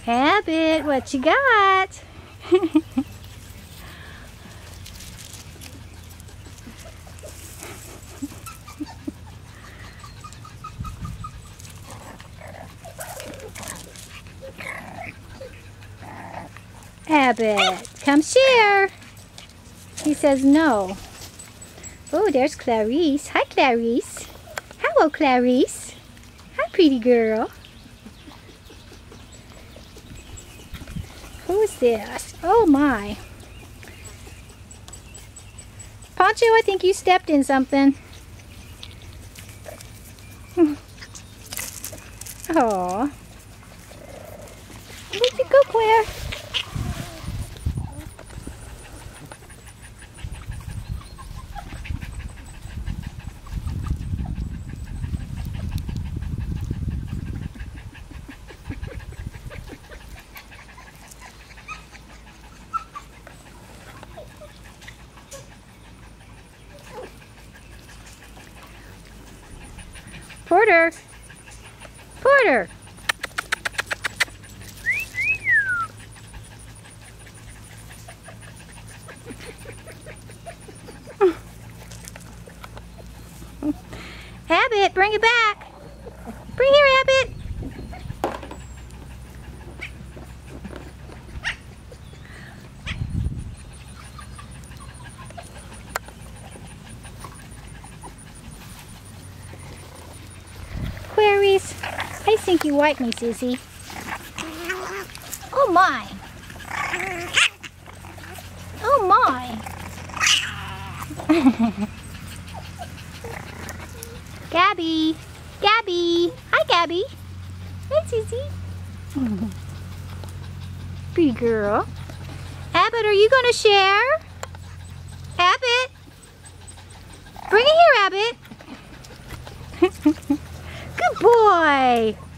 Abbott, what you got? Abbott, come share. He says no. Oh, there's Clarice. Hi, Clarice. Hello, Clarice. Hi, pretty girl. Who's this? Oh, my. Poncho, I think you stepped in something. Aw. Where'd you go, Claire? Porter! Porter! Abbott, bring it back! Bring here, Abbott! Queries, I think you like me, Sissy. Oh my! Oh my! Gabby! Gabby! Hi, Gabby! Hi, Sissy! Pretty girl. Abbott, are you going to share? Abbott! Bring it here, Abbott! Good boy!